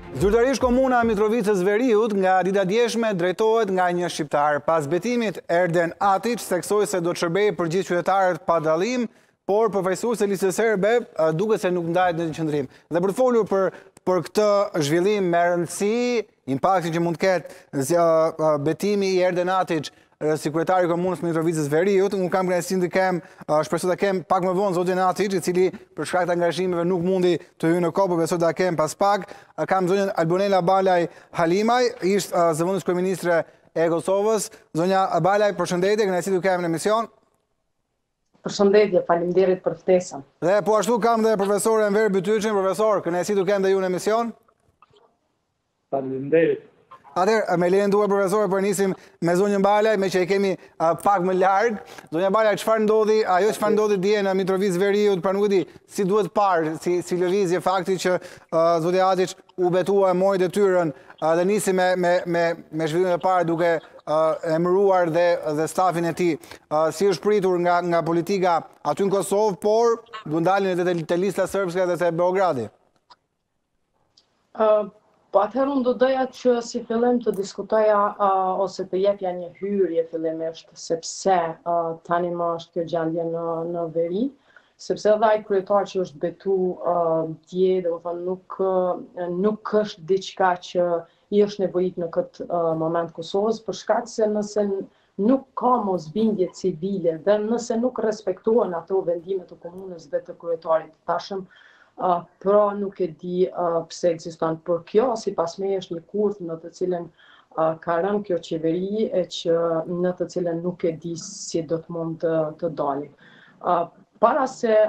Zyrtarisht komuna Mitrovicës Veriut nga dita djeshme drejtohet nga një shqiptar. Pas betimit Erden Atić theksoi se do të shërbejë për gjithë qytetarët pa dallim, por përfaqësuesi i listës serbe duket se nuk ndahet në qendrim. Dhe për të folur për këtë zhvillim me rëndësi, impaktin që mund të ketë betimi i Erden Atić si kryetari i komunës Mitrovicës Veriut, unë kam kënaqësinë të kem, shpresoj ta kem pak më vonë zotin Atić, i cili për shkak të angazhimeve nuk mundi të hyjë në kohë, por besoj ta kem pas pak. Kam zonjën Albonela Balaj Halimaj, ish zëvendës kryeministre e Kosovës. Zonja Balaj, përshëndetje, kënaqësi të kem në emision. Përshëndetje, faleminderit për ftesën. Dhe po ashtu kam dhe profesor Enver Bytyçin, profesor, kënaqësi të kem dhe ju në emision. Faleminderit. Atëherë, me lejen tuaj profesor, po nisim me zonjën Balaj, me që e kemi pak më larg. Zonja Balaj, çfarë ndodhi? Ajo çfarë ndodhi dje në Mitrovicë Veriut, pra nuk e di si duhet parë, si lëvizje fakti që zoti Atić u betua, mori detyrën dhe nisi me zhvillimin e parë duke emëruar dhe stafin e tij. Si është pritur nga politika aty në Kosovë, por do ndalin edhe te lista serbske dhe te Beogradi. Po atëherë unë do doja që si fillim të diskutoja ose të jepja një hyrje fillimisht, sepse tani më është kjo gjendje në veri, sepse edhe ai kryetar që është betu dje, domethënë nuk është diçka që i është nevojit në këtë moment Kosovës, për shkak se nëse nuk ka mosbindje civile dhe nëse nuk respektohen ato vendimet të komunës dhe të kryetarit të tashëm, pra nuk e di pse ekziston, por kjo sipas meje është një kurth në të cilën ka rënë kjo qeveri e që në të cilën nuk e di si do të mund të dalë. Para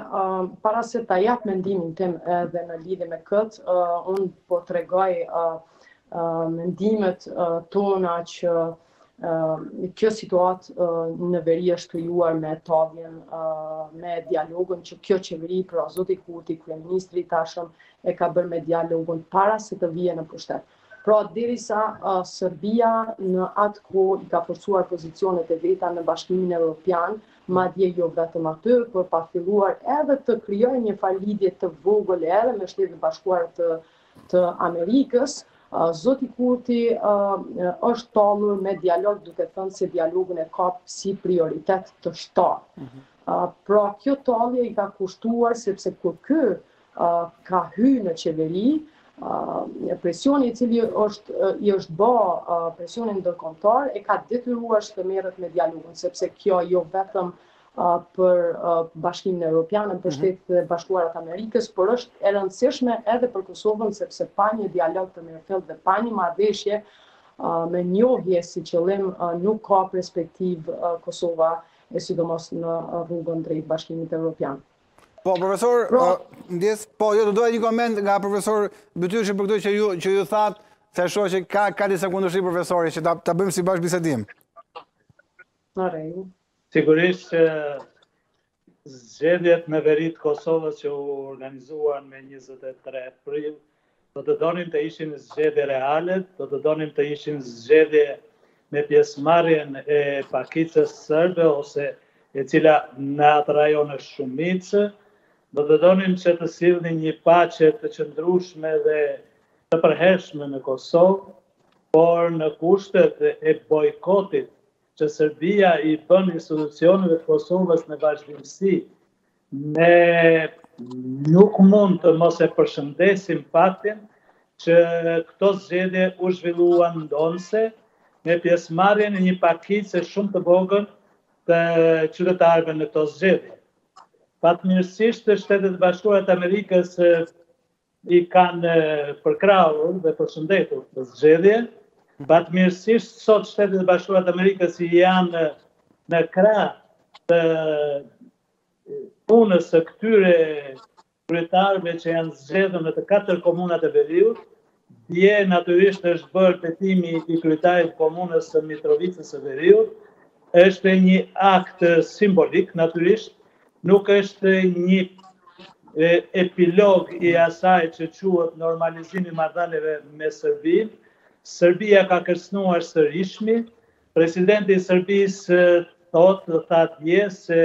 se ta jap mendimin tim edhe në lidhje me këtë, unë po tregoj mendimet tona që kjo situatë në veri është krijuar me tavjen, me dialogun që kjo qeveri, pra zoti Kurti, kryeministri i tashëm, e ka bërë me dialogun para se të vijë në pushtet. Pra derisa Serbia në atë kohë i ka forcuar pozicionet e veta në Bashkimin Evropian, madje jo vetëm aty, por pa filluar edhe të krijojë një farë lidhje të vogël edhe me Shtetet e Bashkuara të Amerikës. Zoti Kurti është tallur me dialog, duke thënë se dialogun e ka si prioritet të shtatë. Pra kjo tallje i ka kushtuar sepse kur ky ka hyrë në qeveri, presioni i cili i është bë presionin ndërkombëtar e ka detyruar që të merret me dialogun, sepse kjo jo vetëm për Bashkimin Evropian, për Shtetet e Bashkuara të Amerikës, por është e rëndësishme edhe për Kosovën, sepse pa një dialog të mirëfillt dhe pa një marrëveshje me njohje si qëllim nuk ka perspektivë Kosova, e sidomos në rrugën drejt Bashkimit Evropian. Po, profesor, jo të doja një koment nga profesor Bytyçi për këtë që ju thatë, se shoh që ka disa kundërshtim profesori, që ta bëjmë si bashkë bisedim. Në rregull. Sigurisht që zgjedhjet në veri të Kosovës që u organizuan me 23 prill, do të donim të ishin zgjedhje reale, do të donim të ishin zgjedhje me pjesëmarrjen e pakicës serbe ose e cila në atë rajon është shumicë, do të donim që të sillnin një paqe të qëndrueshme dhe të përhershme në Kosovë, por në kushtet e bojkotit që Serbia i bën institucioneve të Kosovës në vazhdimsi, ne nuk mund të mos e përshëndesim faktin që këto zgjedhje u zhvilluan ndonse me pjesëmarrjen e një pakicë shumë të vogël të qytetarëve në këto zgjedhje. Fatmirësisht Shtetet e Bashkuara të Amerikës i kanë përkrahur dhe përshëndetur këtë zgjedhje. Fatmirësisht sot Shtetet e Bashkuara të Amerikës janë në krah të punës së këtyre kryetarëve që janë zgjedhur në të 4 komunat e veriut. Dje natyrisht është bërë petimi i kryetarit komunës së Mitrovicës së Veriut. Është një akt simbolik, natyrisht, nuk është një epilog i asaj që quhet normalizimi i marrëdhënieve me Serbinë. Serbia ka kërcënuar sërishmi. Presidenti i Serbisë tha dje se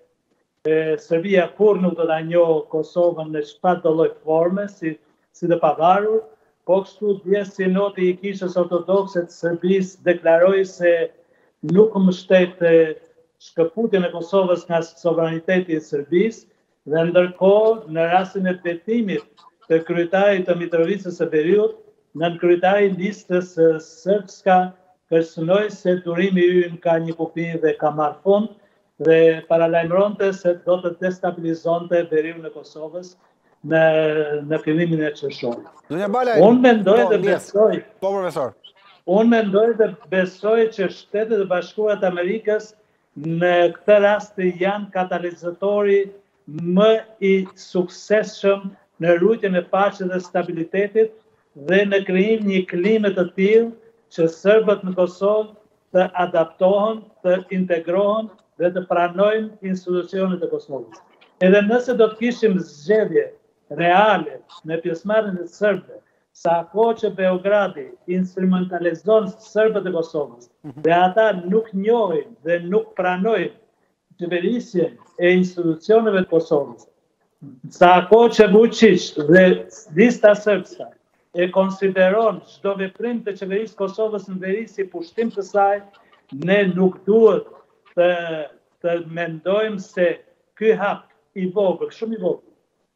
Serbia kur nuk do ta njohë Kosovën në çfarëdo lloj forme si të pavarur, po kështu dje sinodi i Kishës Ortodokse të Serbisë deklaroi se nuk mbështet shkëputjen e Kosovës nga sovraniteti i Serbisë, dhe ndërkohë në rastin e detimit të kryetarit të Mitrovicës së Veriut, nën kryetari i listës sërbska kërcënoi se durimi ynë ka një kufi dhe ka marrë fund dhe paralajmëronte se do të destabilizonte veriun e Kosovës në fillimin e qershorit. Unë mendoj dhe besoj. Po, profesor. Unë mendoj dhe besoj që Shtetet e Bashkuara të Amerikës në këtë rast janë katalizatori më i suksesshëm në rrugën e paqes dhe stabilitetit dhe në krijim një klime të tillë që serbët në Kosovë të adaptohen, të integrohen dhe të pranojnë institucionet e Kosovës. Edhe nëse do të kishim zgjedhje reale në pjesëmarrjen e serbëve, sa kohë që Beogradi instrumentalizon serbët e Kosovës dhe ata nuk njohin dhe nuk pranojnë qeverisjen e institucioneve të Kosovës, sa kohë që Vučić dhe lista sërbska e konsideron çdo veprim të qeverisë Kosovës në veri si pushtim të saj, ne nuk duhet të mendojmë se ky hap i vogël, shumë i vogël,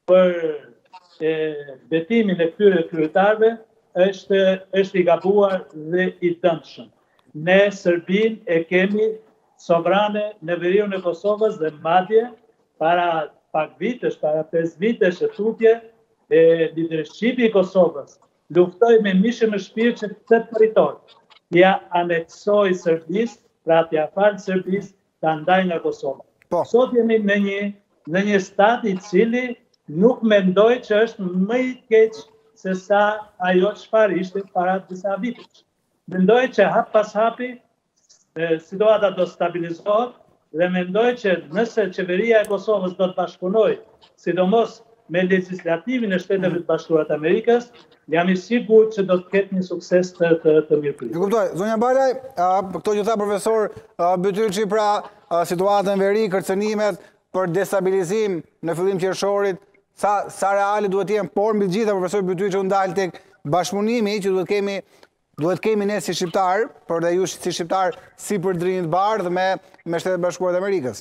për betimin e këtyre kryetarëve është i gabuar dhe i dëmshëm. Ne Serbinë e kemi sovrane në veriun e Kosovës dhe madje para pak vitesh, para 5 vitesh e tutje, lidershipi i Kosovës luftoi me mishë më shpirt që këtë territor ja aneksoi Serbisë, pra t'ia falë Serbisë ta ndaj nga Kosova. Sot jemi në një stad i cili nuk mendoj që është më i keq se sa ajo çfarë ishte para disa vitesh. Mendoj që hap pas hapi situata do stabilizohet dhe mendoj që nëse qeveria e Kosovës do të bashkëpunojë, sidomos me legislativin e Shteteve të Bashkuara të Amerikës, jam i sigurt që do të ketë një sukses të mirëpritshëm. E kuptoj. Zonja Balaj, këto që tha profesor Bytyqi, pra situatën në veri, kërcënimet për destabilizim në fillim qershorit, sa reale duhet jenë, por mbi gjitha profesor Bytyqi u ndal tek bashkëpunimi që duhet kemi ne si shqiptar, por dhe ju si shqiptar si për drinit bardhë me Shtetet Bashkuara të Amerikës.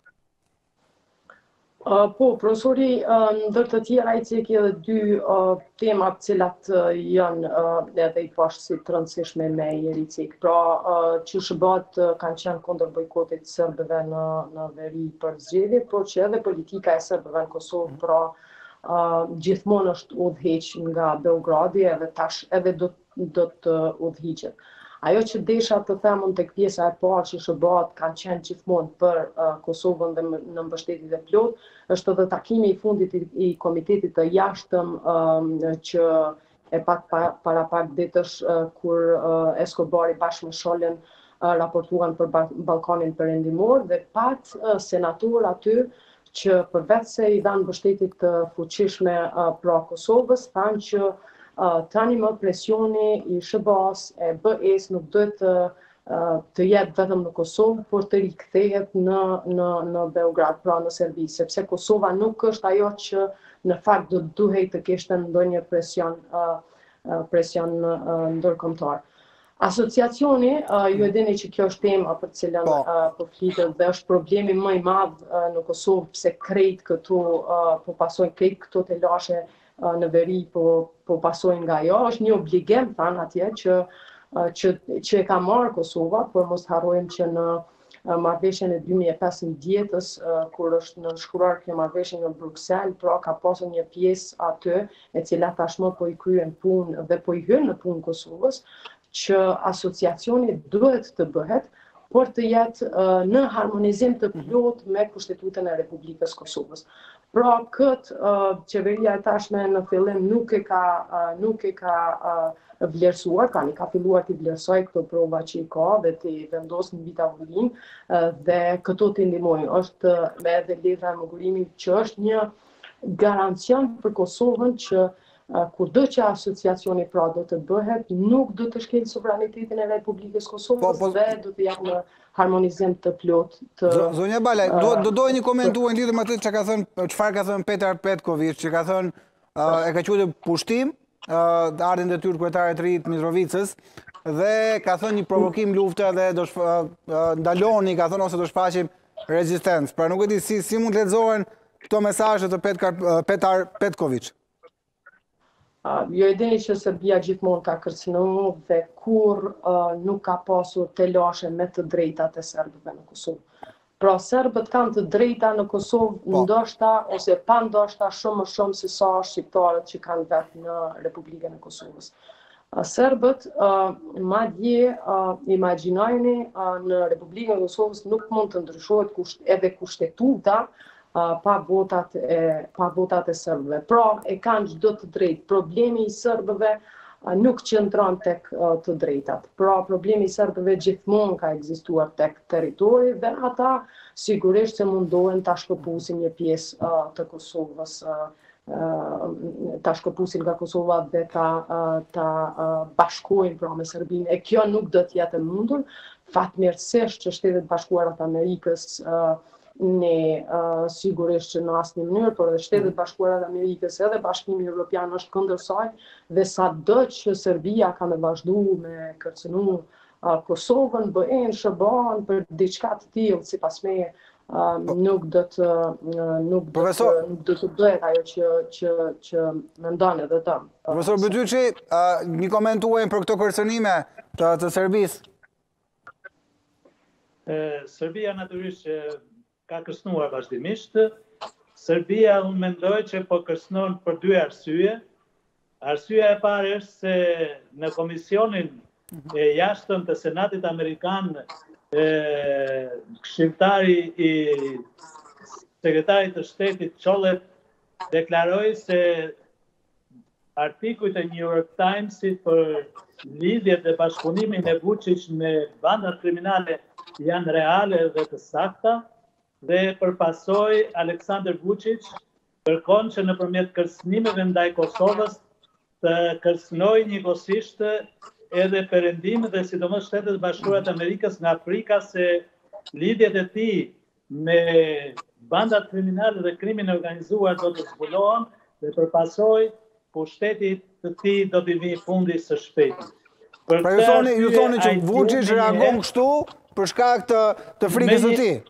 Po, profesori, ndër të tjera i cili edhe dy temat cilat janë edhe i pashtë si të rëndësishme me i cik. Pra, që shëbat kanë qenë kundër bojkotit sërbëve në veri për zgjedhje, por që edhe politika e sërbëve në Kosovë, pra, gjithmonë është udhëheq nga Beogradi edhe tash edhe do të udhëhiqet. Ajo që desha të themën tek pjesa e parë që SHBA-t kanë qenë gjithmonë për Kosovën dhe në mbështetjet e plot, është edhe takimi i fundit i komitetit të jashtëm që e para pak ditësh kur Eskobari bashkë me Sholën raportuan për Ballkanin Perëndimor dhe pat senator aty që përveç se i dhanë mbështetjet të fuqishme pra Kosovës, thanë që tani më presioni i SHBA-s e BE-s nuk duhet të jetë vetëm në Kosovë, por të rikthehet në Beograd, pra në Serbi, sepse Kosova nuk është ajo që në fakt do duhej të kishte ndonjë presion ndërkombëtar. Asociacioni, ju e dini që kjo është tema për cilën po flitet dhe është problemi më i madh në Kosovë, pse krejt këtu po pasojnë krejt këto të lashe në veri po pasojnë nga jo, është një obligim thanë atje që e ka marrë Kosova, por mos harrojmë që në marrëveshjen e 2015-ës, kur është nënshkruar kjo marrëveshje në Bruksel, pra ka pasur një pjesë aty, e cila tashmë po i kryen punë dhe po i hyn në punë Kosovës, që asociacioni duhet të bëhet, por të jetë në harmonizim të plot me Kushtetutën e Republikës Kosovës. Pra këtë qeveria e tashme në fillim nuk e ka vlerësuar, tani ka filluar të vlerësoj këto prova që i ka dhe të vendosë në vit avullim dhe këto të ndihmojnë. Është me edhe letra e mëgurimit që është një garancion për Kosovën që kurdo që asociacioni pra do të bëhet, nuk do të shkel sovranitetin e Republikës Kosovës dhe do të jetë në harmonizim të plot të... Zonja Balaj, do dojë një komentuar në lidhje me atë çfarë ka thënë Petar Petković, që ka thënë e ka quajtur pushtim ardhin detyrë kryetarit të ri të Mitrovicës dhe ka thënë një provokim lufte dhe do ndaloni, ka thënë, ose do shfaqim rezistencë. Pra nuk e di si mund të lexohen këto mesazhe të Petar Petković. Jo e dini që Serbia gjithmonë ka kërcënuar dhe kur nuk ka pasur telashe me të drejtat e serbëve në Kosovë. Pra serbët kanë të drejta në Kosovë, ndoshta ose pa ndoshta shumë më shumë se sa shqiptarët që kanë vetë në Republikën e Kosovës. Serbët, madje imagjinojeni, në Republikën e Kosovës nuk mund të ndryshohet edhe kushtetuta pa votat e serbëve. Pra e kanë çdo të drejtë. Problemi i serbëve nuk qëndron tek të drejtat. Pra problemi i serbëve gjithmonë ka ekzistuar tek territori dhe ata sigurisht se mundohen ta shkëpusin një pjesë të Kosovës, ta shkëpusin nga Kosova dhe ta bashkojnë pra me Serbinë. E kjo nuk do të jetë e mundur, fatmirësisht që Shtetet Bashkuara të Amerikës ne sigurisht që në asnjë mënyrë, por edhe Shtetet Bashkuara të Amerikës edhe Bashkimi Evropian është kundër saj dhe sado që Serbia ka me vazhdu me kërcënu Kosovën, BE-n, SBA-n për diçka të tillë, sipas meje, nuk do të bëhet ajo që mendon edhe ta. Profesor Bytyqi, një koment tuaj për këto kërcënime të Serbisë. Serbia natyrisht që ka kërcënuar vazhdimisht. Serbia unë mendoj që po kërcënon për dy arsye. Arsyeja e parë është se në komisionin e jashtëm të Senatit Amerikan, këshilltari i sekretarit të shtetit Çolet deklaroi se artikujt e New York Timesit për lidhjet dhe bashkëpunimin e Vučić me bandat kriminale janë reale dhe të sakta, dhe përpasoi Aleksandar Vučić kërkon që nëpërmjet kërcënimeve ndaj Kosovës të kërcënojë njëkohësisht edhe Perëndimin dhe sidomos Shtetet Bashkuara të Amerikës nga frika se lidhjet e tij me bandat kriminale dhe krimin organizuar do të zbulohen dhe përpasoi pushtetit të tij do t'i vijë fundi së shpejti. Pra ju thoni që Vučić reagon kështu për shkak të frikës së tij.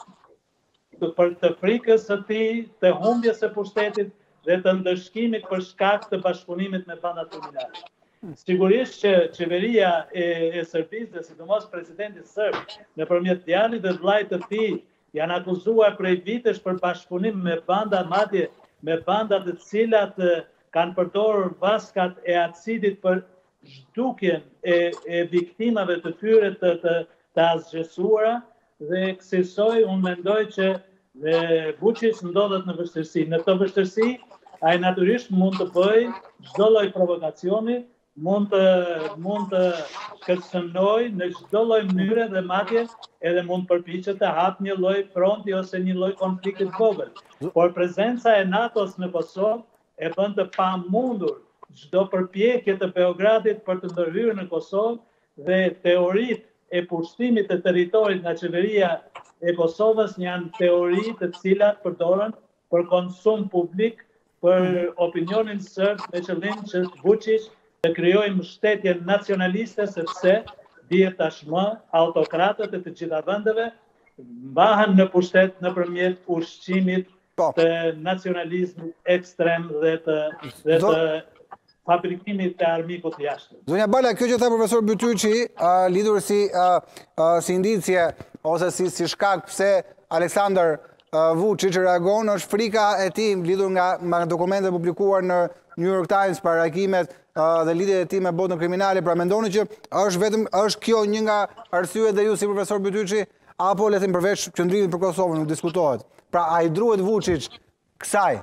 Për të frikës së tij, të humbjes së pushtetit dhe të ndëshkimit për shkak të bashkëpunimit me bandat kriminale. Sigurisht që qeveria e Serbisë dhe sidomos presidenti serb nëpërmjet djalit dhe vllajt të tij janë akuzuar prej vitesh për bashkëpunim me banda, madje me banda të cilat kanë përdorur vaskat e acidit për zhdukjen e viktimave të tyre të asgjësuara dhe kësaj unë mendoj që Vučić ndodhet në vështirësi. Në këtë vështirësi, ai natyrisht mund të bëjë çdo lloj provokacioni, mund të kërcënojë në çdo lloj mënyre dhe madje edhe mund përpiqet të hapë një lloj fronti ose një lloj konflikti të vogël. Por prezenca e NATO-s në Kosovë e bën të pamundur çdo përpjekje të Beogradit për të ndërhyrë në Kosovë dhe teoritë e pushtimit të territorit nga qeveria e Kosovës janë teori të cilat përdoren për konsum publik për opinionin serb me qëllim që Vučić të krijojë mbështetje nacionaliste sepse dihet tashmë autokratët e të gjitha vendeve mbahen në pushtet nëpërmjet ushqimit të nacionalizmit ekstrem dhe të fabrikimit të armikut jashtëm. Zonja Bala, kjo që tha profesor Bytyqi, lidhur si indicje ose si shkak pse Aleksandar Vučić reagon, është frika e tij lidhur nga dokumentet publikuar në New York Times, paraqimet dhe lidhjet e tij me botën kriminale. Pra mendoni që është kjo një nga arsyet dhe ju si profesor Bytyqi, apo le të them përveç qëndrimit për Kosovën nuk diskutohet. Pra a i druhet Vučić kësaj?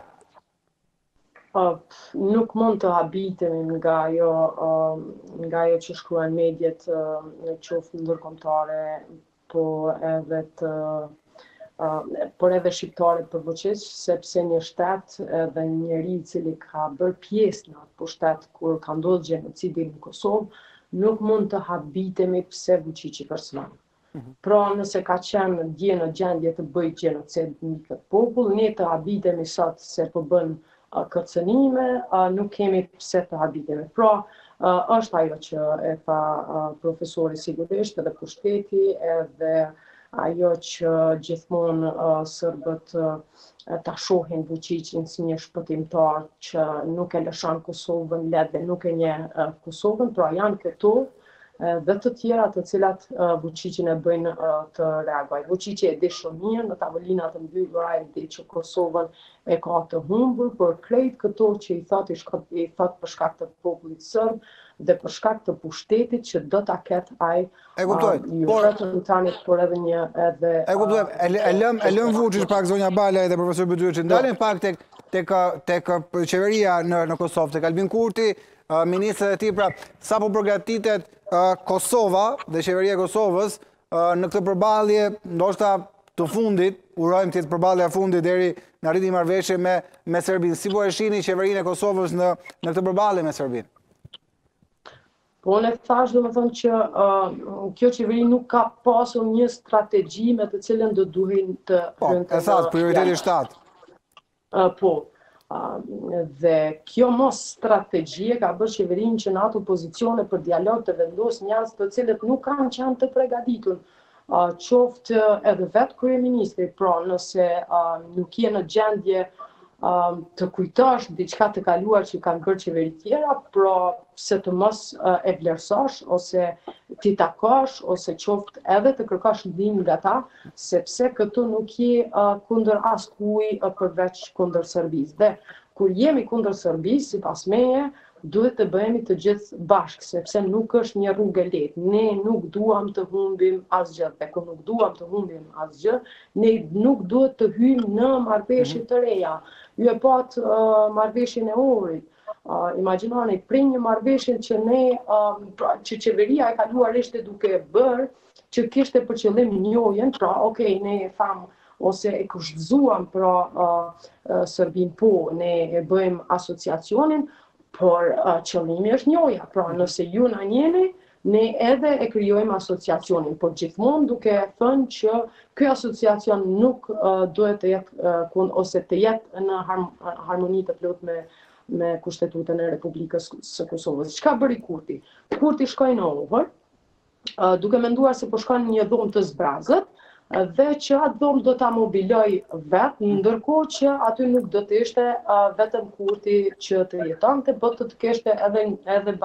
Nuk mund të habitemi nga ajo që shkruan medjet në qoftë ndërkombëtare, por edhe shqiptare për Vučić, sepse një shtet edhe njeri i cili ka bërë pjesë në atë pushtet kur ka ndodhur gjenocidi në Kosovë, nuk mund të habitemi pse Vučić i kërcënon. Pra nëse ka qenë dje në gjendje të bëjë gjenocid në këtë popull, ne të habitemi sot se po bën kërcënime, nuk kemi pse të habitemi. Pra, është ajo që e tha profesori sigurisht edhe pushteti edhe ajo që gjithmonë Serbët ta shohin Vučićin si një shpëtimtar që nuk e lëshon Kosovën lehtë dhe nuk e njeh Kosovën, pra janë këto dhe të tjera të cilat Vučićin e bëjnë të reagojë. Vučići e di shumë mirë në tavolinat e mbyllura, e di që Kosovën e ka të humbur, por krejt këto që i thot për shkak të popullit serb dhe për shkak të pushtetit që do ta ketë ai reprezentanit, por edhe një edhe e kuptoj. E lëm Vučić pak zonja Bala edhe profesor Bytyqi. Ndalen pak tek qeveria në Kosovë, tek Albin Kurti, ministrat e tij. Pra, sapo përgatitet Kosova dhe qeveria e Kosovës në këtë përballje, ndoshta të fundit, urojmë të jetë përballja e fundit deri në arritje marrëveshje me Serbinë. Si po e shihni qeverinë e Kosovës në këtë përballje me Serbinë? Po unë thash domethënë që kjo qeveri nuk ka pasur një strategji me të cilën do duhen të e thatë prioriteti 7. Po. Dhe kjo mos strategji ka bërë qeverinë që në ato pozicione për dialog të vendosë njerëz të cilët nuk kanë qenë të përgatitur. Qoftë edhe vetë kryeministri, pra nëse nuk je në gjendje të kujtosh diçka të kaluar që kanë bërë qeveri tjera, pra se të mos e vlerësosh ose ti takosh ose qoftë edhe të kërkosh ndihmë nga ta, sepse këtu nuk je kundër askujt përveç kundër Serbisë. Dhe kur jemi kundër Serbisë, sipas meje, duhet të bëhemi të gjithë bashkë, sepse nuk është një rrugë e lehtë. Ne nuk duam të humbim asgjë, dhe kur nuk duam të humbim asgjë, ne nuk duhet të hyjmë në marrëveshje të reja. Ju e pat marrëveshjen e Ohrit. Imagjinoni prin një marrëveshje që që qeveria e kaluar ishte duke bërë, që kishte për qëllim njohjen, pra okay, ne e tham ose e kushtzuam pra Serbinë, po ne e bëjmë asociacionin, por qëllimi është njohja. Pra nëse ju na njeni, ne edhe e krijojmë asociacionin, por gjithmonë duke thënë që ky asociacion nuk duhet të jetë ose të jetë në harmoni të plotë me Kushtetutën e Republikës së Kosovës. Çka bëri Kurti? Kurti shkoi në Ohër, duke menduar se po shkon një dhomë të zbrazët, dhe që atë dhomë do ta mobiloj vetë, ndërkohë që aty nuk do të ishte vetëm Kurti që të jetonte, por të kishte edhe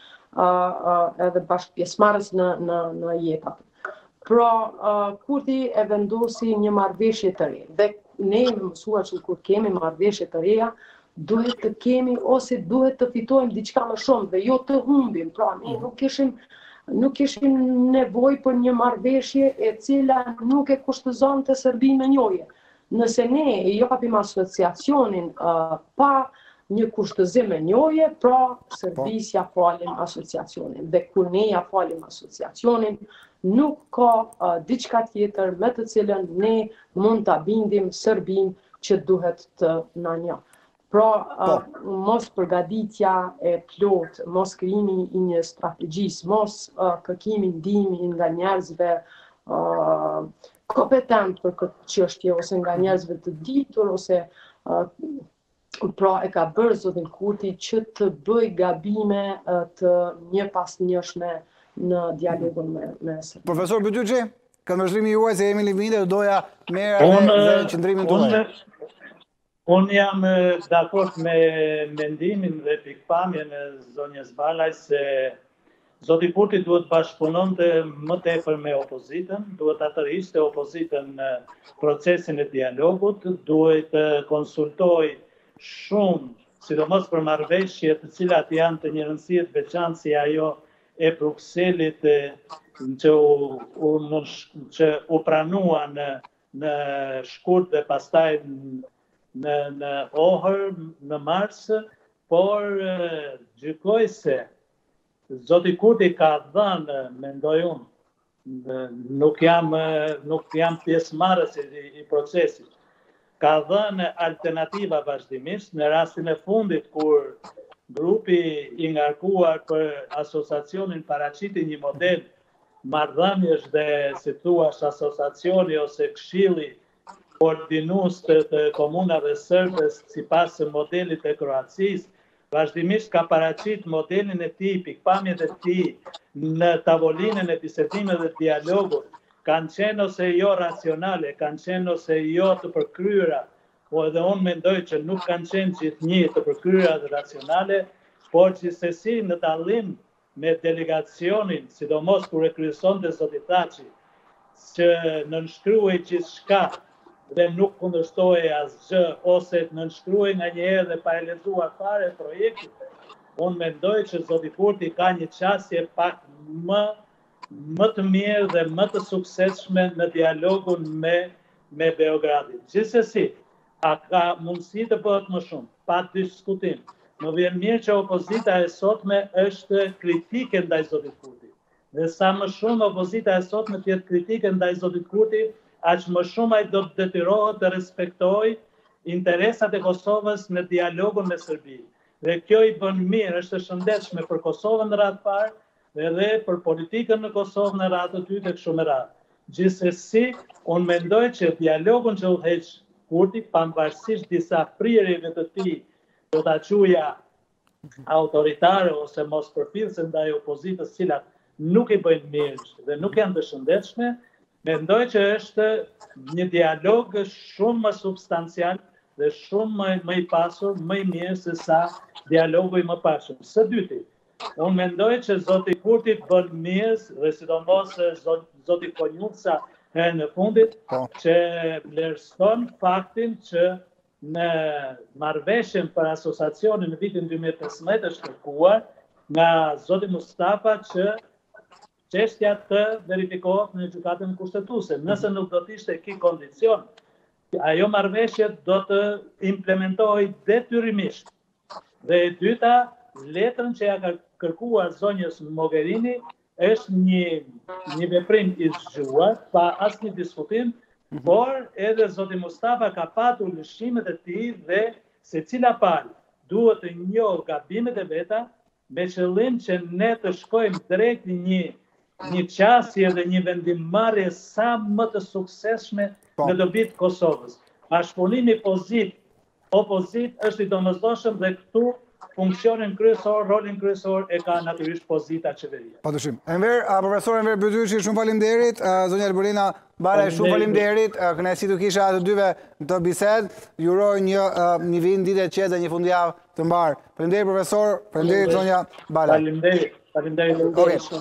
bashk pjesëmarrës në jetë. Pra, Kurti e vendosi një marrëveshje të re. Dhe ne jemi mësuar që kur kemi marrëveshje të reja, duhet të kemi ose duhet të fitojmë diçka më shumë dhe jo të humbim. Pra, ne nuk kishim nevojë për një marrëveshje e cila nuk e kushtëzonte Serbinë me njohje. Nëse ne e japim asociacionin pa një kushtëzim me njohje, pra Serbisë ja falim asociacionin. Dhe kur ne ja falim asociacionin, nuk ka diçka tjetër me të cilën ne mund ta bindim Serbinë që duhet të na njohë. Pra, mos përgatitja e plot, mos krijimi i një strategjisë, mos kërkimi ndihmë nga njerëzve kompetent për këtë çështje ose nga njerëzve të ditur ose pra e ka bërë zotin Kurti që të bëj gabime të njëpasnjëshme në dialogun me Serbinë. Profesor Bytyqi, këndvështrimi juaj se jemi në vinde, doja merë dhe qëndrimin tuaj. Unë jam dakord me mendimin dhe pikpamjen e zonjës Balaj se zoti Kurti duhet bashkëpunonte më tepër me opozitën, duhet të tërhiqte opozitën në procesin e dialogut, duhet të konsultoj shumë, sidomos për marrëveshje të cilat janë të një rëndësie të veçantë si ajo e Brukselit që u pranuan në shkurt dhe pastaj në Ohër, në Mars, por gjykoj se zoti Kurti ka dhënë, mendoj unë, nuk jam pjesëmarrës i procesit, ka dhënë alternativa vazhdimisht në rastin e fundit kur grupi i ngarkuar për asociacionin paraqiti një model marrëdhënies dhe si thua asociacioni ose këshilli koordinues të komunave sërbe sipas modelit të Kroacisë, vazhdimisht ka paraqit modelin e tij, pikpamjet e tij në tavolinën e bisedimit dhe dialogut, kanë qenë ose jo racionale, kanë qenë ose jo të përkryera, po edhe unë mendoj që nuk kanë qenë gjithnjë të përkryera dhe racionale, por gjithsesi në dallim me delegacionin, sidomos kur e kryesonte zoti Thaçi, që nënshkruaj gjithçka dhe nuk kundërshtohej asgjë, ose nënshkruaj nganjëherë dhe pa e lexuar fare projektin, unë mendoj që zoti Kurti ka një qasje pak më të mirë dhe më të suksesshme në dialogun me Beogradin. Gjithsesi, a ka mundësi të bëhet më shumë? Pa diskutim. Më vjen mirë që opozita e sotme është kritike ndaj zotit Kurti. Dhe sa më shumë opozita e sotme të jetë kritike ndaj zotit Kurti, aq më shumë ai do të detyrohet të respektojë interesat e Kosovës në dialogun me Serbinë. Dhe kjo i bën mirë, është e shëndetshme për Kosovën në radhë parë, dhe edhe për politikën në Kosovë në radhë të dytë e kështu me radhë. Gjithsesi, unë mendoj që dialogun që udhëheq Kurti, pavarësisht disa prirjeve të tij, do ta quaja autoritare ose mos përfillse ndaj opozitës, cilat nuk i bëjnë mirë dhe nuk janë të shëndetshme, mendoj që është një dialog shumë më substancial dhe shumë më i pasur, më i mirë se sa dialogu i mëparshëm. Së dyti, unë mendoj që zoti Kurti bën mirë dhe sidomos zoti Konjuca herën e fundit që vlerëson faktin që në marrëveshjen për asociacionin në vitin 2015 është kërkuar nga zoti Mustafa që çështja të verifikohet në gjykatën kushtetuese. Nëse nuk do të ishte ky kondicion, ajo marrëveshje do të implementohej detyrimisht. Dhe e dyta, letrën që ja ka kërkuar zonjës Mogherini është një veprim i zgjuar, pa asnjë diskutim, por edhe zoti Mustafa ka patur lëshimet e tij dhe secila palë duhet të njohë gabimet e veta me qëllim që ne të shkojmë drejt një qasje dhe një vendimmarrje sa më të suksesshme në dobi të Kosovës. Bashkëpunimi opozit është i domosdoshëm dhe këtu funksionin kryesor, rolin kryesor e ka natyrisht pozita qeveria. Patyshim. Profesor Enver Bytyqi, shumë faleminderit. Zonja Elborina Balaj, shumë faleminderit. Kënaqësi të kisha të dyve në këtë bisedë. Ju uroj një vit ditë të qetë dhe një fundjavë të mbar. Faleminderit profesor, faleminderit zonja Balaj. Faleminderit.